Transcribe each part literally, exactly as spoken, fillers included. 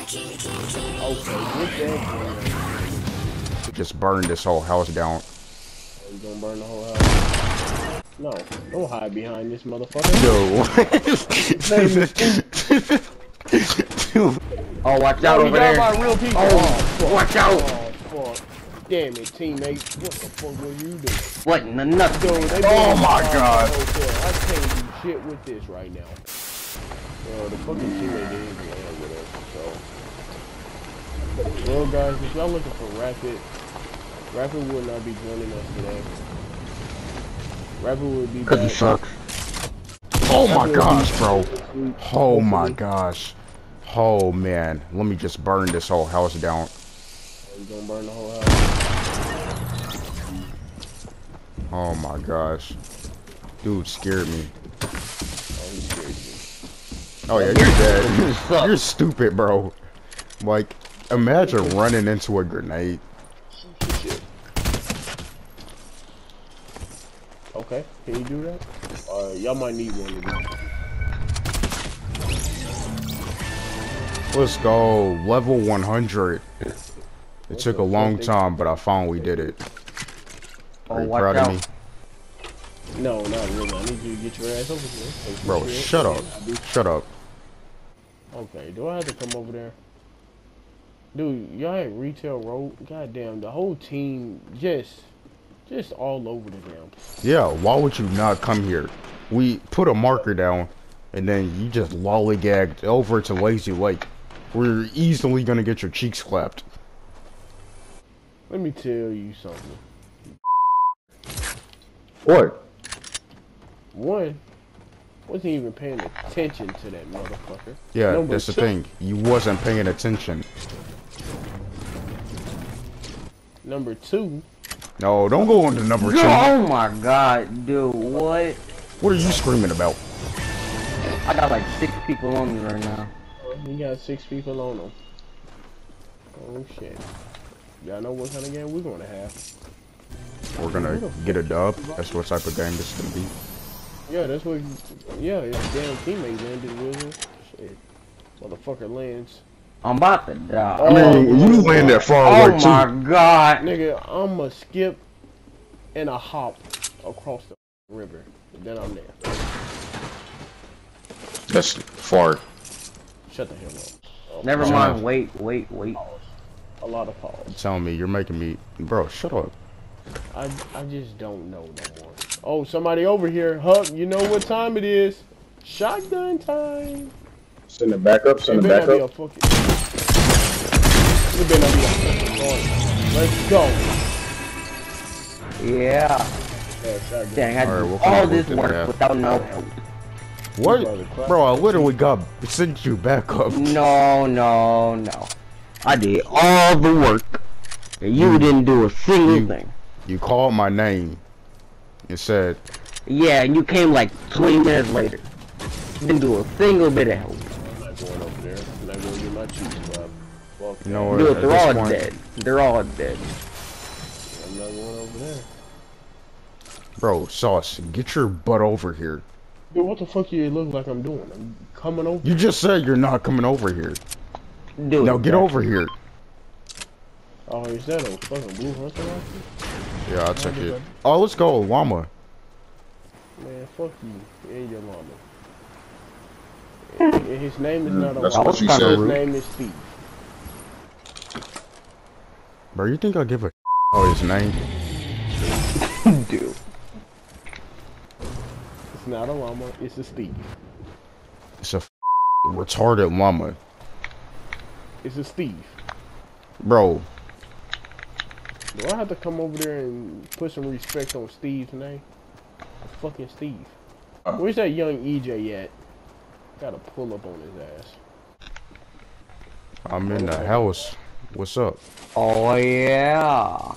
Okay, get that. Just burn this whole house down. Are you gonna burn the whole house? No, don't hide behind this motherfucker. No. Oh, watch out over there. My real people. Oh, Oh, watch out. Oh, fuck. Damn it, teammate. What the fuck were you doing? What in the nuts? Dude, they Oh my god. I can't do shit with this right now. Well, the fucking teammate is playing with us, so. Well, guys, if y'all looking for Rapid, Rapid will not be joining us today. Rapid will be Cause back. he sucks. Oh my gosh, bro. Oh my gosh. Oh man. Let me just burn this whole house down. You gonna burn the whole house? Oh my gosh. Dude scared me. Oh, he scared you. Oh yeah, you're dead. You're stupid, bro. Like, imagine running into a grenade. Shit. Okay, can you do that? Uh, y'all might need one of these. Let's go. Level one hundred. It took a long time, but I finally did it. Are you proud of me? No, not really. I need you to get your ass over here. Bro, shut up. Shut up. Okay, do I have to come over there? Dude, y'all at Retail Road? Goddamn, the whole team just, just all over the damn. Yeah, why would you not come here? We put a marker down, and then you just lollygagged over to Lazy Lake. We're easily gonna get your cheeks clapped. Let me tell you something. What? One, wasn't even paying attention to that motherfucker. Yeah, Number that's the two, thing. You wasn't paying attention. Number two. No, don't go on to number two. Oh my god, dude, what? What are you screaming about? I got like six people on me right now. You got six people on them. Oh shit. Y'all know what kind of game we're gonna have. We're gonna get a dub. That's what type of game this is gonna be. Yeah, that's what. Yeah, his damn teammate landed with him. Shit. Motherfucker lands. I'm about to die. I mean, you land that far Oh away too. my god. Nigga, I'ma skip and a hop across the river. And then I'm there. That's far. Shut the hell up. Oh, Never Shut mind, up. wait, wait, wait. a lot of pause. Tell me, you're making me, bro. Shut up. I I just don't know no more. Oh, somebody over here. Huck, you know what time it is? Shotgun time. Send it back up, send It it better back not up. be a fucking. It better not be a fucking gun. Let's go. Yeah. Yeah, shotgun. Dang, I All right, did what kind all of this work did I work have? without no help. What? Bro, I literally got sent you back up. No, no, no. I did all the work, and you didn't do a single You- thing. You called my name and said, Yeah, and you came like twenty minutes later. Didn't do a single bit of help. I'm not going over there. I'm not gonna get my cheeks clapped. Fuck you that. know what? Dude, at they're this all point- dead. They're all dead. I'm not going over there. Bro, Sauce, get your butt over here. Dude, what the fuck you look like I'm doing? I'm coming over. You just said you're not coming over here. Dude, Now get over here. Oh, is that a fucking blue hunter rifle? Yeah, I'll check it. Oh, let's go, llama. Man, fuck you and your llama. And and his name is not a That's llama. what she His said. name is Steve. Bro, you think I'll give a oh his name? dude. It's not a llama. It's a Steve. It's a retarded llama. It's a Steve. Bro, Do I have to come over there and put some respect on Steve's name? A fucking Steve. Uh. Where's that young E J at? Gotta pull up on his ass. I'm in the house. What's up? Oh yeah.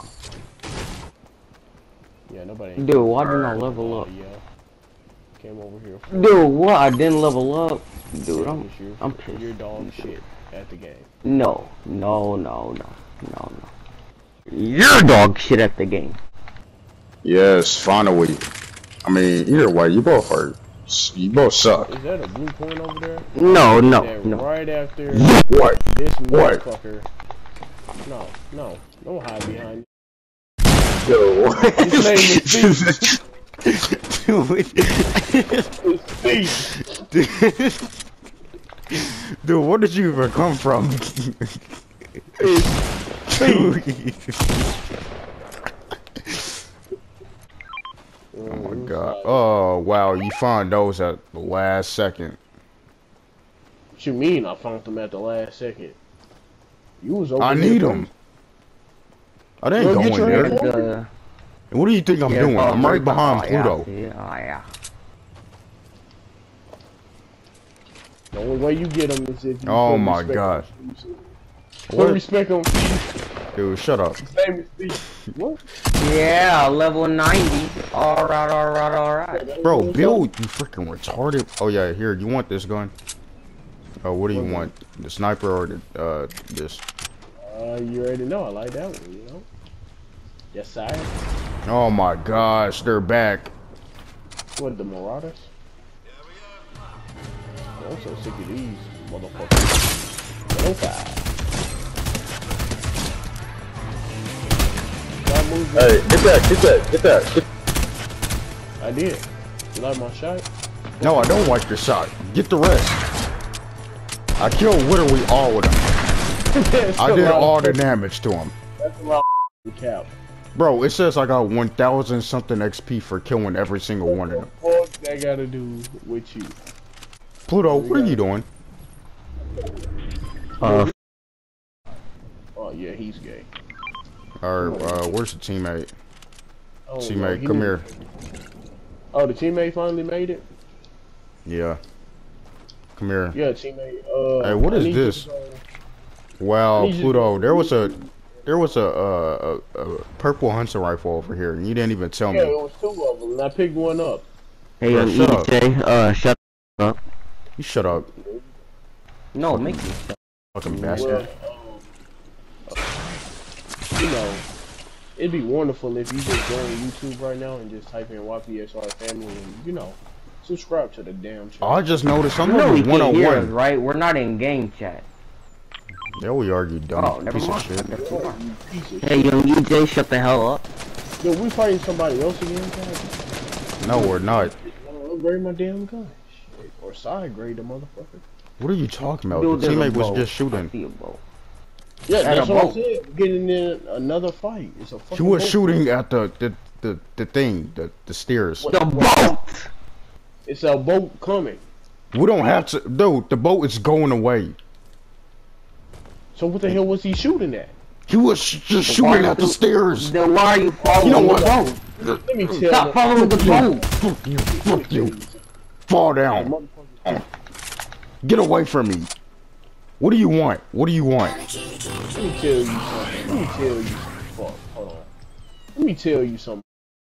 Yeah, nobody ain't Dude, why didn't I level Oh, up? yeah. Came over here. For Dude, what? I didn't level up. Dude, I'm It's you. I'm pissed. You're dog shit at the game. No, no, no, no, no, no. You're dog shit at the game. Yes, finally. I mean, either way, you both are You both suck. Is that a blue point over there? No, no, That no. Right after What? this What? motherfucker. No, no, don't hide behind. Yo. His name is Dude, Dude, where did you even come from? Oh my god. Oh wow, you found those at the last second. What you mean I found them at the last second? You was over I here need first. them. I didn't Go go get in your there. hand. Uh, What do you think I'm yeah, doing? I'm right behind oh, Pluto. Yeah, yeah, yeah. The only way you get them is if you Oh put my respect god. on Steve. Put What? respect on Steve. Dude, shut up. His name is Steve. What? Yeah, level ninety. Alright, alright, alright. Bro, Bill, you freaking retarded. Oh yeah, here, you want this gun? Oh, what do you want? The sniper or the, uh, this? Uh, you already know I like that one, you know? Yes, sir. Oh my gosh, they're back. What, the Marauders? I'm so sick of these motherfuckers. Okay. Stop moving. Hey, get that, get that, get that. Get I did. You like my shot? No, I don't like your shot. Get the rest. I killed literally all of them. That's I a did lot of all the fucking- damage to them. That's a lot of cap. Bro, it says I got one thousand something X P for killing every single one of them. What the fuck that gotta do with you? Pluto, what are you doing? Uh, Oh yeah, he's gay. Or, uh, where's the teammate? Oh, no, Teammate, he come was- here. Oh, the teammate finally made it? Yeah. Come here. Yeah, teammate. Uh, Hey, what I is need you this? to go- Wow, need you- Pluto, there was a, there was a, uh, a, a purple hunting rifle over here, and you didn't even tell Yeah, me. it was two of them, and I picked one up. hey, Bro, um, shut up. E J, uh, shut up. You shut up, No, make me shut fucking Well, bastard. um, you know, it'd be wonderful if you just go on YouTube right now and just type in Y P S R Family and, you know, subscribe to the damn channel. I just noticed I'm You know he level can't hear us, one oh one. right? We're not in game chat. There we are, you dumb Oh, never piece of mind. shit. Never mind. You piece of Hey, young E J, shut the hell up. shit. Yo, we fighting somebody else again, guys? No, we're not. Well, upgrade my damn gun. Shit. Or side grade the motherfucker. What are you talking about? Dude, The there's a teammate was boat. just I shooting. see a boat. Yeah, At that's a what boat. I said. Getting in another fight. It's a fucking He was boat. shooting at the, the, the, the thing, the, the stairs. The boat! It's a boat coming. We don't have to, dude, the boat is going away. So what the hell was he shooting at? He was sh- just shooting at the stairs. Then why are you following You know the what? boat? Let me tell Stop you. following the boat! Fuck you, fuck you. Fall down. Get away from me. What do you want? What do you want? Let me tell you something. Let me tell you something. Fuck, hold on. Let me tell you something.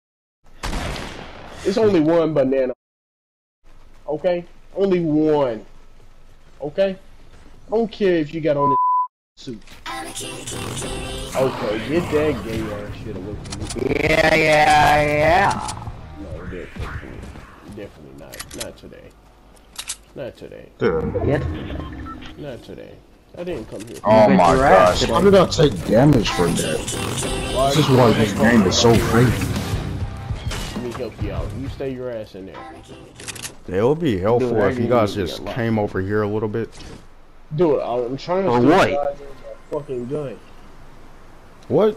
It's only one banana. Okay? Only one. Okay? I don't care if you got on this suit. Okay, get that gay ass shit away from me. Yeah, yeah, yeah. No, definitely. Definitely not. Not today. Not today. Dude. Yes. Not today. I didn't come here. Oh bet my your ass gosh, today. how did I take damage for that? This is why this game is so crazy. Let me help you out. You stay your ass in there. It would be helpful Dude, I if you didn't guys even just get lost. came over here a little bit. Dude, I'm trying to For steal what? that fucking gun. What?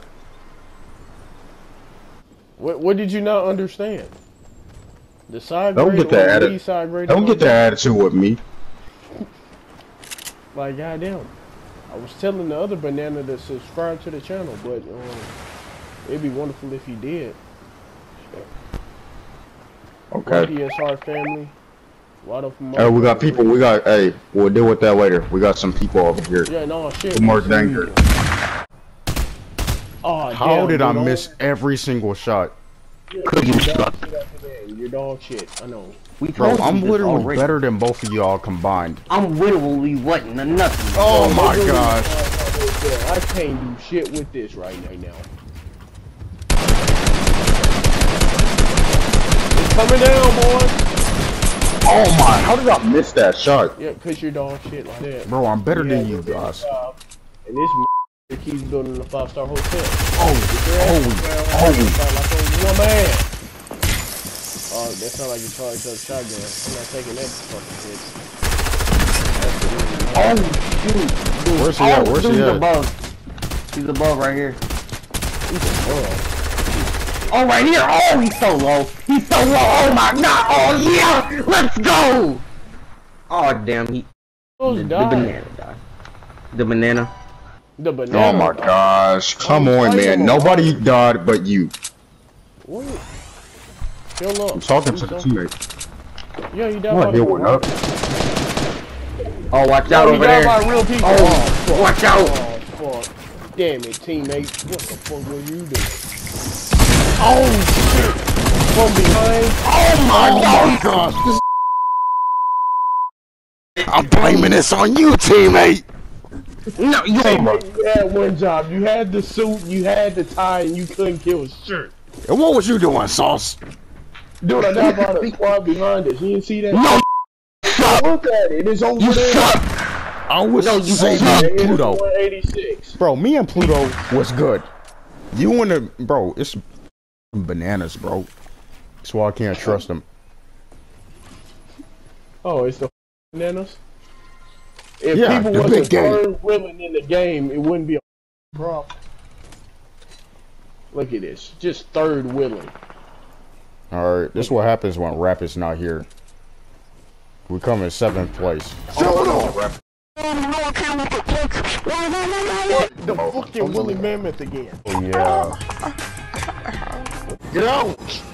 What what did you not understand? The side Don't grade get that or the atti- B side grade? Don't get that attitude with me. Like goddamn. I was telling the other banana to subscribe to the channel, but um, it'd be wonderful if he did. Okay. P S R family. Why the fuck? Hey, we got people. We got. Hey, we'll deal with that later. We got some people over here. Yeah, no shit. Good Mark Danger. Oh, How damn, did I dude, miss every single shot? Cause you suck. Your dog shit. I know. We Bro, told you I'm this literally already. better than both of y'all combined. I'm literally wasn't a nothing. Oh my Literally, gosh. uh, I can't do shit with this right now. It's coming down, boys. Oh my, how did I miss that shot? Yeah, cause you're dog shit like that. Bro, I'm better Yeah, than you you're guys. job, and this m- keeps building a five star hotel. Oh, Holy, holy. like a one man. Oh, that sound like you charged up shotgun. I'm not taking that fucking shit. Oh, shoot. Dude. Where's he at? Oh, Where's dude, he he's at? above. He's above right here. He's a girl. Oh, right here. Oh, he's so low. He's so low. Oh, my God. Oh, yeah. Let's go. Oh, damn. He. Those The, the died. banana died. The banana. The banana. Oh my gosh, come on, man. Nobody died but you. What? Fill up. I'm talking Do to the something. teammate. Yeah, you died What? by Hit one up. Oh, watch Oh, out you over died there. by real people. Oh, fuck. watch out. Oh, fuck. Damn it, teammate. What the fuck were you doing? Oh, shit. From behind. Oh my gosh. I'm blaming this on you, teammate. No, you Teammate, you had one job. You had the suit, you had the tie, and you couldn't kill a shirt. And what was you doing, Sauce? Dude, I died by the squad behind us. You didn't see that? No, Look at it. It's over you there. suck. I was No, you saving suck. It is Pluto. one eighty-six. Bro, me and Pluto was good. You and the bro, it's bananas, bro. That's why I can't trust them. Oh, it's the bananas? If Yeah, people the wasn't big game. third willing in the game, it wouldn't be a problem. Look at this. Just third willing. Alright, this is what happens when Rap is not here. We come in seventh place. The fucking Willie Mammoth again. Yeah. Get out!